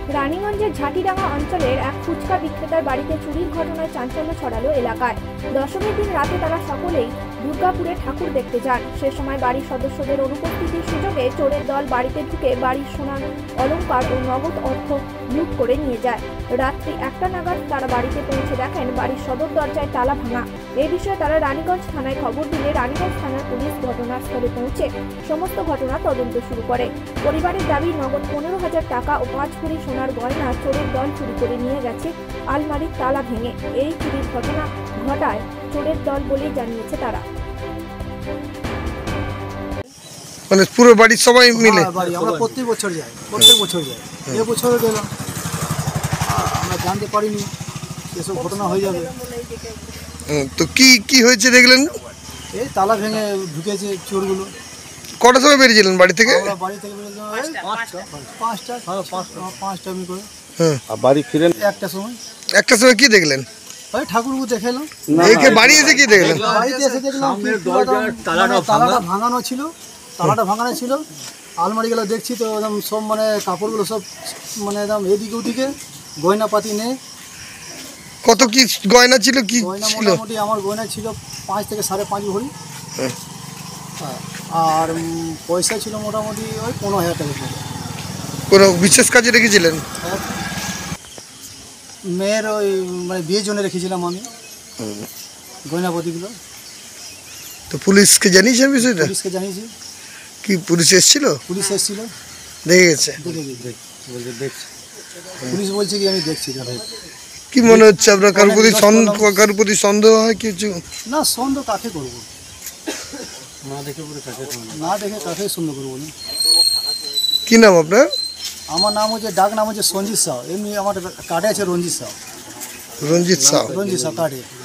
রানীগঞ্জের ঝাঁটিডাঙ্গা অঞ্চলের এক ফুচকা বিক্রেতার বাড়িতে চুরির ঘটনায় চাঞ্চল্য ছড়ালো এলাকায়। দশমীর দিন রাতে তারা সকলেই দুর্গাপুরে ঠাকুর দেখতে যান। সে সময় বাড়ির সদস্যদের অনুপস্থিতির সুযোগে চোরের দল বাড়িতে ঢুকে বাড়ির সোনার অলংকার ও নগদ অর্থ লুট করে নিয়ে যায়। রাত্রি 1টা নাগাদ তারা বাড়িতে পৌঁছে দেখেন বাড়ির সদর দরজায় তালা ভাঙা। এই বিষয়ে তারা রানীগঞ্জ থানায় খবর দিলে রানীগঞ্জ থানার পুলিশ ঘটনাস্থলে পৌঁছে সমস্ত ঘটনা তদন্ত শুরু করে। পরিবারের দাবি, নগদ 15,000 টাকা ও 5 ভরি সোনার গয়না চোরের দল চুরি করে নিয়ে গেছে আলমারির তালা ভেঙে। এই চুরির ঘটনা ঘটায় চোরের দল বলেই জানিয়েছে তারা। মানে পুরো বাড়ির সবাই মিলে আমরা প্রত্যেক বছর যাই, এবছরও গেলাম। আমরা জানতে পারিনি এসব ঘটনা হয়ে যাবে। তো কি হয়েছে দেখলেন? এই তালা ভেঙে ঢুকেছে চোরগুলো। কটার সময় বেরিয়েছিলেন বাড়ি থেকে? আমরা বাড়ি থেকে পাঁচটা আমি করে। হ্যাঁ, বাড়ি ফিরেন 1টার সময়। 1টার সময় কি দেখলেন? ওই ঠাকুরকে দেখালাম। এইকে বাড়ি এসে কি দেখলেন? বাড়িতে এসে দেখলাম তালাটা ভাঙানো ছিল। আলমারিগুলো দেখছি তো একদম সব মানে কাপড়গুলো সব মানে একদম এদিকে ওদিকে, গয়নাপাতি নেই। কত কি গয়না ছিল? কি গয়না ছিল? মোটামুটি আমার গয়না ছিল 5 থেকে 5.5 ভরি। হ্যাঁ। আর পয়সা ছিল মোটামুটি ওই 15,000 টাকা। কোনো বিশেষ কাজে রেখেছিলেন? মেয়ের ওই মানে বিয়ের জন্য রেখেছিলাম আমি গয়নাপাতিগুলো। তো পুলিশকে জানিয়েছেন বিষয়টা? পুলিশকে জানিয়েছি। কি পুলিশ এসেছিল? পুলিশ এসেছিল, দেখে গেছে? দেখছি। পুলিশ বলছে কি আমি দেখছি। কি মনে হচ্ছে আপনার? কারোর প্রতি সন্দেহ হয় কিছু? না, সন্দেহ কাকে করবো? না দেখে কাকে সন্দেহ করবো না। কি নাম আপনার? আমার নাম হচ্ছে, ডাক নাম হচ্ছে সঞ্জিত সাউ। এমনি আমার কার্ডে আছে রঞ্জিত সাউ। রঞ্জিত সাউ কার্ডে।